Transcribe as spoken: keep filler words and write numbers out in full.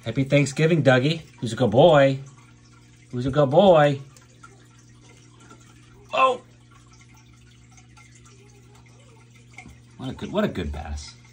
Happy Thanksgiving, Dougie. Who's a good boy? Who's a good boy? Oh! What a good, what a good bass.